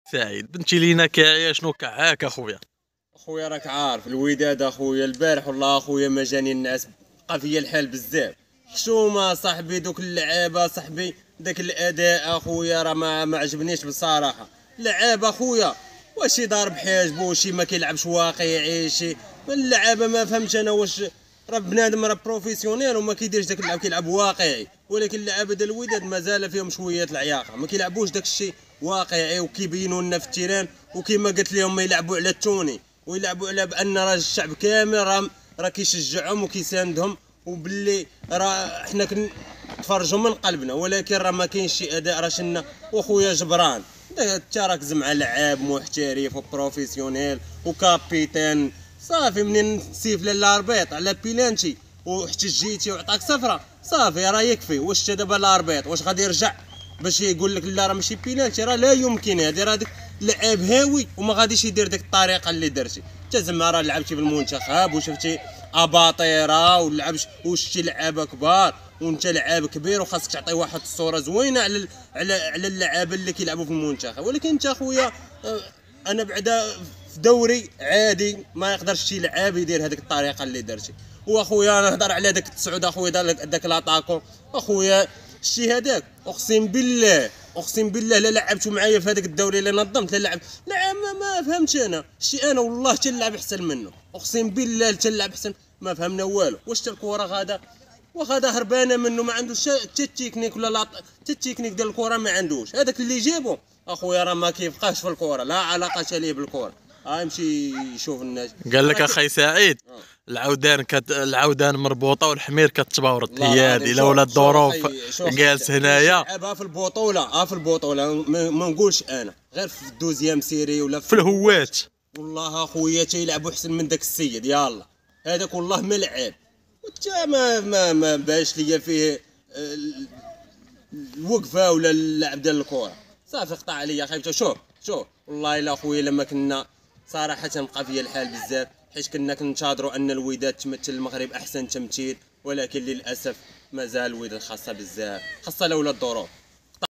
سعيد بنتي لينا كاعيه شنو كعاك اخويا؟ اخويا راك عارف الوداد اخويا البارح والله اخويا ما جاني الناس بقى فيا الحال بزاف. حشومه صاحبي دوك اللعابه صاحبي داك الاداء اخويا راه ما عجبنيش بصراحه. لعاب اخويا واش يضارب حاجبو شي ما كيلعبش واقعي شي اللعابه ما فهمتش انا واش راه بنادم راه بروفيسيونيل وما كيديرش داك اللعب كيلعب واقعي، ولكن اللعابه ديال الوداد مازال فيهم شويه العياقه ما كيلعبوش داك الشيء واقعي وكيبينوا لنا في التيران. وكما قلت لهم ما يلعبوا على التوني ويلعبوا على بان راه الشعب كامل راه كيشجعهم وكيساندهم وباللي راه حنا كنتفرجوا من قلبنا، ولكن راه ما كاينش شي اداء راه شنا. وخويا جبران انت راك زعما لعاب محترف وبروفيسيونيل وكابيتان صافي منين سيف للاربيط على بيلانتي واحتجيتي وعطاك صفرة صافي راه يكفي. واش دابا الاربيط واش غادي يرجع باش يقول لك لا راه ماشي بيلانتي؟ راه لا يمكن هذه راه ديك لعاب هاوي وما غاديش يدير ديك الطريقه اللي درتي انت. زعما راه لعبتي بالمنتخب وشفتي اباطيره ولعبش وشتي لعابه كبار وانت لعاب كبير وخاصك تعطي واحد الصوره زوينه على اللعابه اللي كيلعبوا في المنتخب. ولكن انت اخويا انا بعدا في دوري عادي ما يقدرش شي لعاب يدير هذيك الطريقه اللي درتي. واخويا انا نهضر على داك التسعود اخويا داك لاطاكو اخويا الشي هذاك اقسم بالله اقسم بالله لا لعبتو معايا في هذاك الدوري اللي نظمت لا لعب ما فهمتش انا الشي انا والله حتى نلعب احسن منه اقسم بالله حتى نلعب احسن ما فهمنا والو. واش الكره غادا وغادا هربانه منه ما عندوش حتى التكنيك ولا حتى التكنيك ديال الكره ما عندوش. هذاك اللي جيبو اخويا راه ما كيبقاش في الكره لا علاقه ليه بالكره. يمشي يشوف الناس. قال لك اخي سعيد العودان مربوطه والحمير كتباورط هي هذه لولا الظروف جالس هنايا لعبها في البطوله في البطوله ما نقولش انا غير في الدوزيام سيري ولا في الهوات. والله اخويا تيلعبوا احسن من داك السيد يالله هذاك والله ما لعب. وتا ما باش ليا فيه الوقفه ولا اللعب ديال الكره صافي قطع عليا خايف. شوف والله الا اخويا لما كنا صراحه بقى فيا الحال بزاف حيت كنا كنتظروا ان الوداد تمثل المغرب احسن تمثيل، ولكن للاسف مازال الوداد خاصه بزاف خاصه لولا الظروف.